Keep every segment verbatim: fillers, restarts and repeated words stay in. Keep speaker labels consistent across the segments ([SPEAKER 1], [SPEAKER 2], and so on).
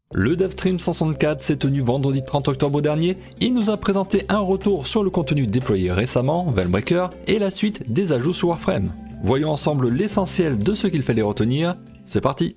[SPEAKER 1] Le DevStream cent soixante-quatre s'est tenu vendredi trente octobre dernier. Il nous a présenté un retour sur le contenu déployé récemment, Veilbreaker, et la suite des ajouts sur Warframe. Voyons ensemble l'essentiel de ce qu'il fallait retenir. C'est parti!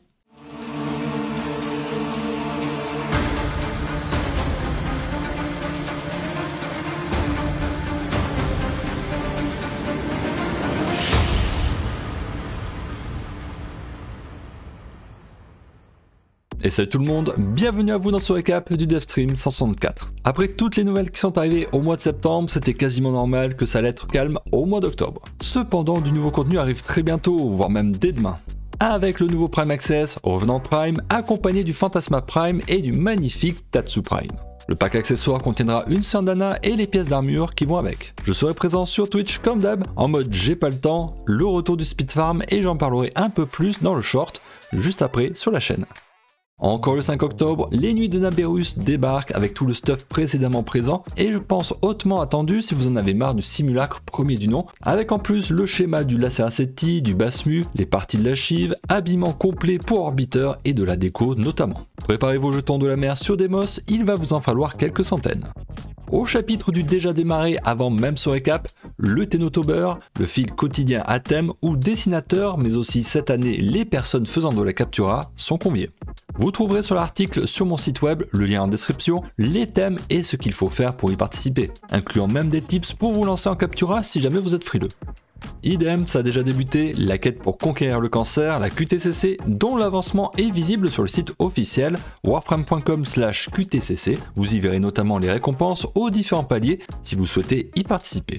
[SPEAKER 1] Et salut tout le monde, bienvenue à vous dans ce récap du DevStream cent soixante-quatre. Après toutes les nouvelles qui sont arrivées au mois de septembre, c'était quasiment normal que ça allait être calme au mois d'octobre. Cependant, du nouveau contenu arrive très bientôt, voire même dès demain. Avec le nouveau Prime Access, Revenant Prime, accompagné du Phantasma Prime et du magnifique Tatsu Prime. Le pack accessoire contiendra une Sandana et les pièces d'armure qui vont avec. Je serai présent sur Twitch comme d'hab, en mode j'ai pas le temps, le retour du Speed Farm et j'en parlerai un peu plus dans le short, juste après sur la chaîne. Encore le cinq octobre, les nuits de Naberus débarquent avec tout le stuff précédemment présent et je pense hautement attendu si vous en avez marre du simulacre premier du nom, avec en plus le schéma du Laceraceti, du Basmu, les parties de la Chive, habillement complet pour Orbiter et de la déco notamment. Préparez vos jetons de la mer sur Demos, il va vous en falloir quelques centaines. Au chapitre du déjà démarré avant même ce récap, le Tenotober, le fil quotidien à thème où dessinateurs mais aussi cette année les personnes faisant de la Captura sont conviés. Vous trouverez sur l'article sur mon site web, le lien en description, les thèmes et ce qu'il faut faire pour y participer, incluant même des tips pour vous lancer en Captura si jamais vous êtes frileux. Idem, ça a déjà débuté, la quête pour conquérir le cancer, la Q T C C, dont l'avancement est visible sur le site officiel warframe point com slash Q T C C. Vous y verrez notamment les récompenses aux différents paliers si vous souhaitez y participer.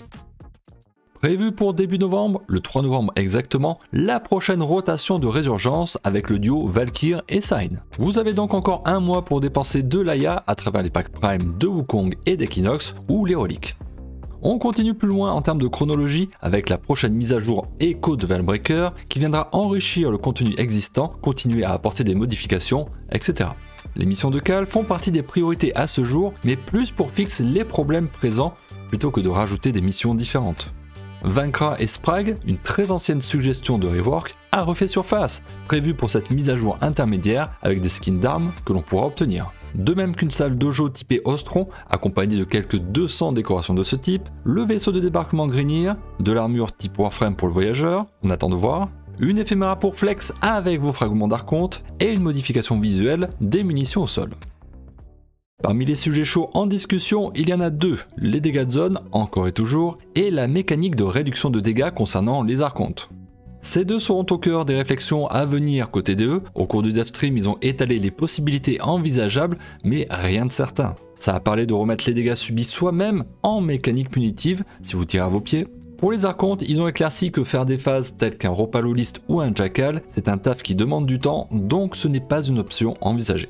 [SPEAKER 1] Prévu pour début novembre, le trois novembre exactement, la prochaine rotation de résurgence avec le duo Valkyr et Sign. Vous avez donc encore un mois pour dépenser de l'A I A à travers les packs Prime de Wukong et d'Equinox ou les reliques. On continue plus loin en termes de chronologie avec la prochaine mise à jour Echo de Veilbreaker qui viendra enrichir le contenu existant, continuer à apporter des modifications, et cetera. Les missions de Cal font partie des priorités à ce jour, mais plus pour fixer les problèmes présents plutôt que de rajouter des missions différentes. Vaincra et Sprague, une très ancienne suggestion de rework, a refait surface, prévue pour cette mise à jour intermédiaire avec des skins d'armes que l'on pourra obtenir. De même qu'une salle dojo typée Ostron, accompagnée de quelques deux cents décorations de ce type, le vaisseau de débarquement Grignir, de l'armure type Warframe pour le voyageur, on attend de voir, une éphéméra pour Flex avec vos fragments d'Archonte et une modification visuelle des munitions au sol. Parmi les sujets chauds en discussion, il y en a deux, les dégâts de zone, encore et toujours, et la mécanique de réduction de dégâts concernant les archontes. Ces deux seront au cœur des réflexions à venir côté D E, au cours du DevStream ils ont étalé les possibilités envisageables, mais rien de certain. Ça a parlé de remettre les dégâts subis soi-même en mécanique punitive, si vous tirez à vos pieds. Pour les archontes, ils ont éclairci que faire des phases telles qu'un Ropalolist ou un Jackal, c'est un taf qui demande du temps, donc ce n'est pas une option envisagée.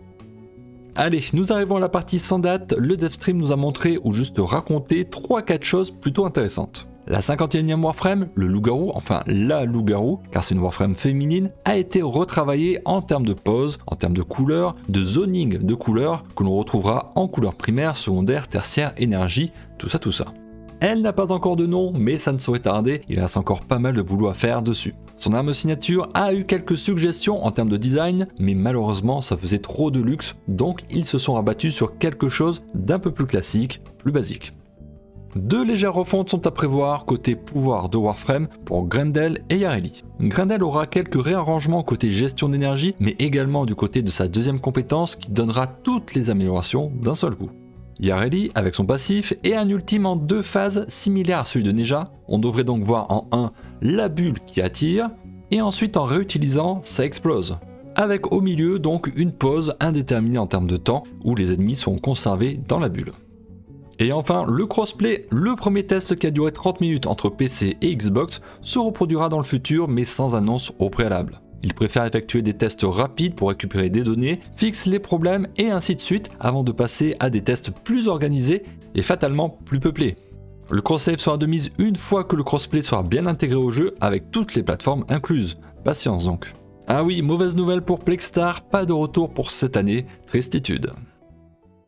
[SPEAKER 1] Allez, nous arrivons à la partie sans date, le DevStream nous a montré ou juste raconté trois quatre choses plutôt intéressantes. La cinquante et unième Warframe, le loup-garou, enfin la loup-garou, car c'est une Warframe féminine, a été retravaillée en termes de pose, en termes de couleurs, de zoning de couleurs, que l'on retrouvera en couleurs primaires, secondaires, tertiaires, énergie, tout ça tout ça. Elle n'a pas encore de nom, mais ça ne saurait tarder, il reste encore pas mal de boulot à faire dessus. Son arme signature a eu quelques suggestions en termes de design, mais malheureusement ça faisait trop de luxe, donc ils se sont rabattus sur quelque chose d'un peu plus classique, plus basique. Deux légères refontes sont à prévoir côté pouvoir de Warframe pour Grendel et Yareli. Grendel aura quelques réarrangements côté gestion d'énergie, mais également du côté de sa deuxième compétence qui donnera toutes les améliorations d'un seul coup. Yareli avec son passif et un ultime en deux phases similaire à celui de Neja, on devrait donc voir en un la bulle qui attire, et ensuite en réutilisant ça explose. Avec au milieu donc une pause indéterminée en termes de temps où les ennemis sont conservés dans la bulle. Et enfin, le crossplay, le premier test qui a duré trente minutes entre P C et Xbox, se reproduira dans le futur mais sans annonce au préalable. Il préfère effectuer des tests rapides pour récupérer des données, fixe les problèmes et ainsi de suite avant de passer à des tests plus organisés et fatalement plus peuplés. Le cross-save sera de mise une fois que le crossplay sera bien intégré au jeu avec toutes les plateformes incluses. Patience donc. Ah oui, mauvaise nouvelle pour Plexstar, pas de retour pour cette année, tristitude.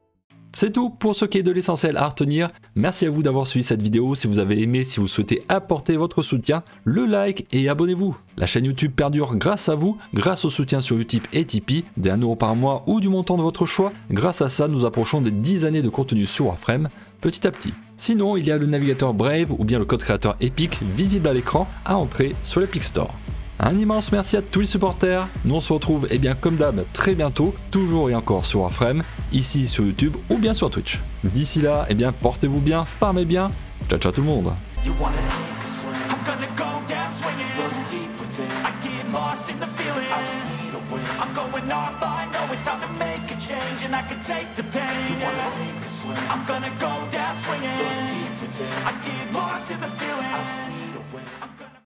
[SPEAKER 1] C'est tout pour ce qui est de l'essentiel à retenir. Merci à vous d'avoir suivi cette vidéo. Si vous avez aimé, si vous souhaitez apporter votre soutien, le like et abonnez-vous. La chaîne YouTube perdure grâce à vous, grâce au soutien sur Utip et Tipeee, des un euro par mois ou du montant de votre choix. Grâce à ça, nous approchons des dix années de contenu sur Warframe, petit à petit. Sinon, il y a le navigateur Brave ou bien le code créateur Epic visible à l'écran à entrer sur l'Epic Store. Un immense merci à tous les supporters, nous on se retrouve eh bien comme d'hab très bientôt, toujours et encore sur Warframe, ici sur YouTube ou bien sur Twitch. D'ici là, eh bien portez-vous bien, farmez bien, ciao ciao tout le monde.
[SPEAKER 2] I'm gonna go down swinging. I get lost in the feeling.